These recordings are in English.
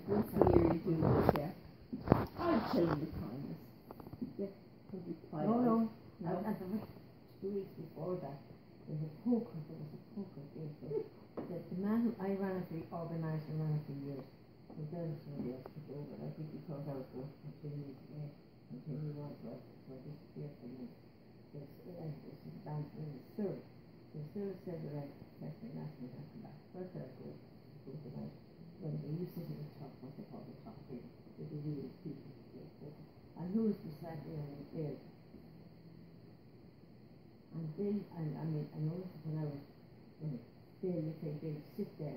once a year you do this, yeah. I'd tell him the kindness. Yeah, probably quite. No. No. And the 2 weeks before that, there was a poker there. So the man who I ran it for, organised and ran it for years, was there somebody else took over. I think because I was going to continue on, so I disappeared from this. This band in Surrey. So Surrey said that I tested and asked me to come back. First I go the night when they used to sit at the top, what they call the top table, with the real people. And who was beside me on the bed? And then, I mean, I noticed when I was in it, they'd sit there.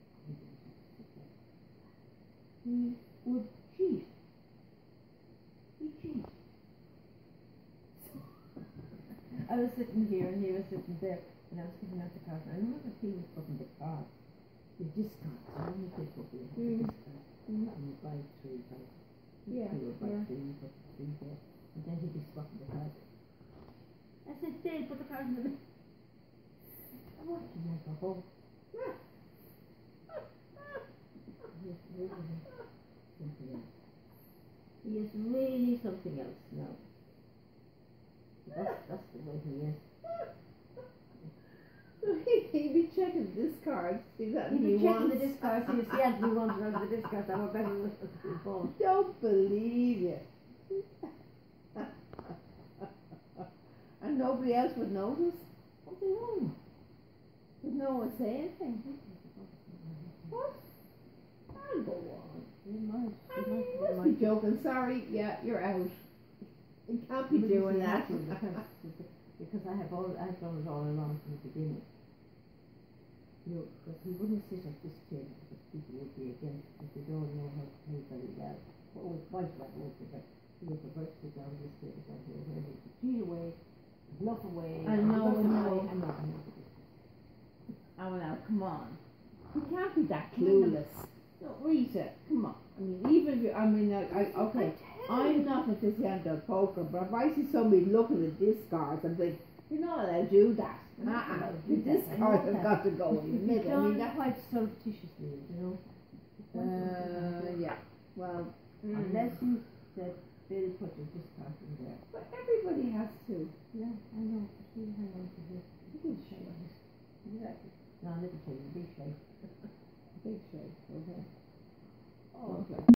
He would cheat. He cheated. I was sitting here and he was sitting there, and I was giving out the cards. I know that he was putting the cards, the discards. I only did what we had the discards. And you buy 3, buy 2, or buy 3, you put the 3 there, and then he'd be swapping the cards. I said, Dale, put the cards in the bin. I want to make a hole. He is really something else now. That's the way he is. So he'd be checking the discards, see that He'd be new checking ones. the discards, see if he had new ones out of the discards. I were better with the ball. Don't believe you. And nobody else would notice? What do you know? Would no one say anything? What? I'll go on. You You must be joking. Sorry, yeah, you're out. You can't be doing that. Because I have done it all along from the beginning. You know, because he wouldn't sit at this table because people would be against it if they don't know how to play very well. What was quite like most of it. He would prefer to sit down this table down here where he could cheat away, bluff away, and no one away, knows. and nothing else. Oh, now, come on. You can't be that clueless. No, Rita, come on. I mean, even if you, I mean, okay, I'm not aficionado of poker, but if I see somebody looking at discards, I'm like, you're not allowed to do that. The discards have got to go in the middle. I mean, that's quite surreptitiously, you know. Yeah. Well, Unless you said, Bill, put your discard in there. But everybody has to. Yeah, I know. She'll hang on to this. Big shake. Exactly. No, little shake, big shake. Big shake. Okay. Oh, okay.